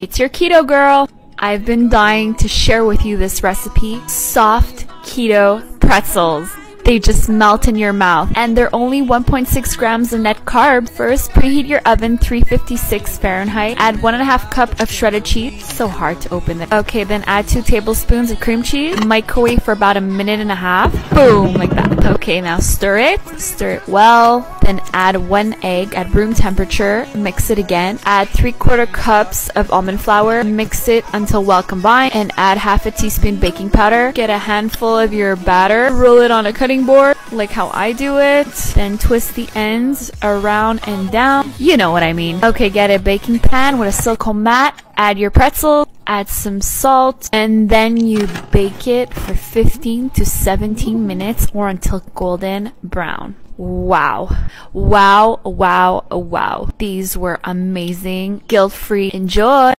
It's your keto girl. I've been dying to share with you this recipe. Soft keto pretzels. They just melt in your mouth, and they're only 1.6 grams of net carb. First, preheat your oven 356 Fahrenheit. Add 1.5 cup of shredded cheese. So hard to open it. Okay, then add 2 tablespoons of cream cheese. Microwave for about 1.5 minutes. Boom, like that. Okay, now stir it well. Then add 1 egg at room temperature. Mix it again. Add 3/4 cups of almond flour. Mix it until well combined, and add half a teaspoon baking powder. Get a handful of your batter. Roll it on a cutting board like how I do it, then twist the ends around and down. You know what I mean. Okay, get a baking pan with a silicone mat, add your pretzel, add some salt, and then you bake it for 15 to 17 minutes or until golden brown. Wow. Wow, wow, wow. These were amazing. Guilt-free. Enjoy.